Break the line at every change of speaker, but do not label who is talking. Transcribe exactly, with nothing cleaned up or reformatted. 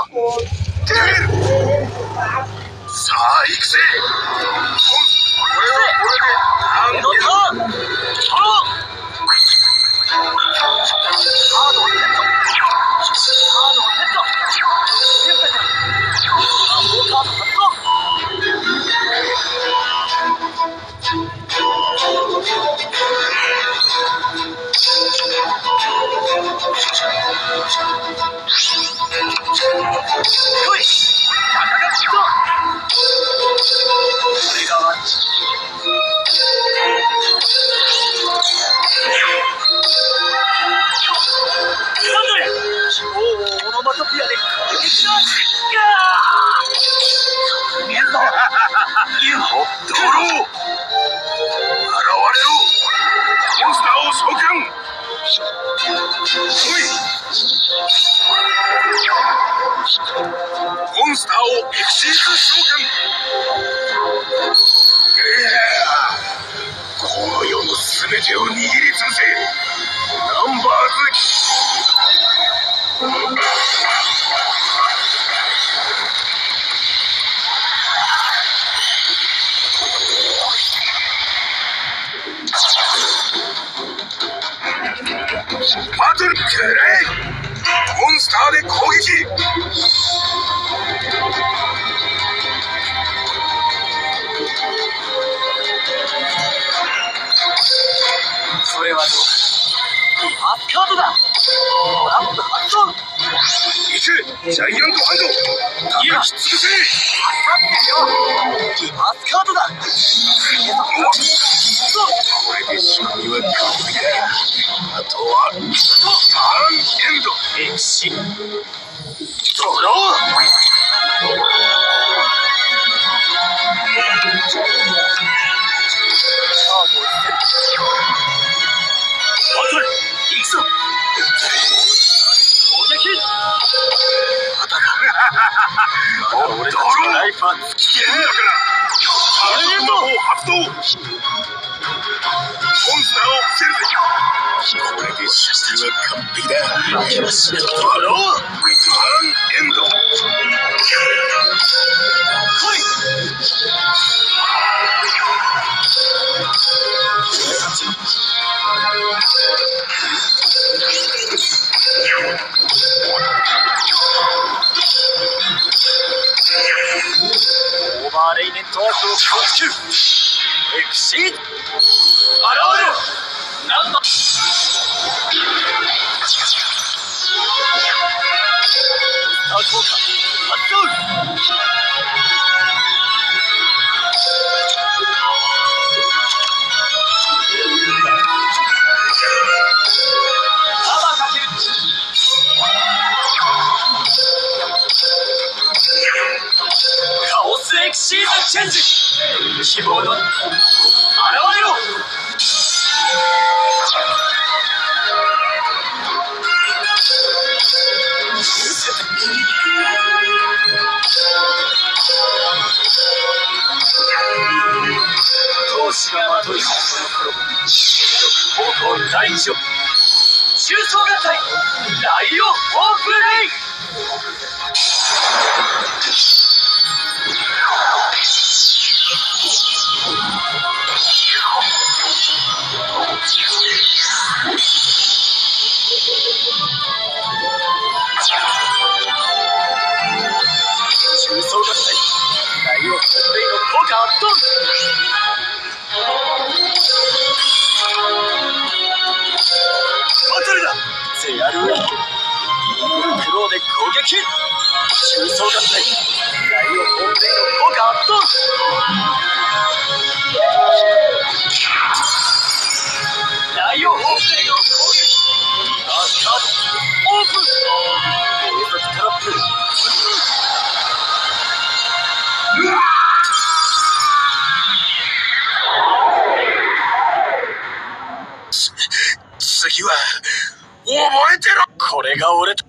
さあ行くぜ。これはこれで何でだ。カードをセット。カードをセット。セットか。もうカード発動。来い。タカがヒット。これがワンチ。なんだよ。希望をオノマトピアで攻撃だ。見えるぞ。ほっとろう。現れろ。モンスターを召喚。来い。モンスターをエクシーズ召喚。この世の全てを握りつぶせ。ナンバーズ。バトルくらえ。モンスターで攻撃。それはどうだ。リバースカードだ。トラップ発動。行くジャイアントハンド。叩きつぶせ。分かってるよ。リバースカードだ。これで仕組みは完璧だ。あとはターンエンド。エクシドロー。バトル行くぞ。攻撃。またか。まだ俺たちのライフは尽きてるんだから。ターンエンドを発動。モンスターを伏せるぜ。これでシステムは完璧だ。負けはしない。ドロー。ターンエンド。来い。オーバーレイネットワークを構築。エクシード。現れろ。なんだ。スター効果発動。パワーかける。カオスエクシードチェンジ。希望の現れろ。闘志がまとい高校第一章中層合体ライオンオープンレイ。中層合体ライオンオープンレイの効果発動。バトルだ。ゼアルウェイクローで攻撃。中層合体ライオンオープンレイの効果発動。ライオンオープンレイの攻撃。リバースカードオープン。警察トラップ。次は覚えてろ。これが俺と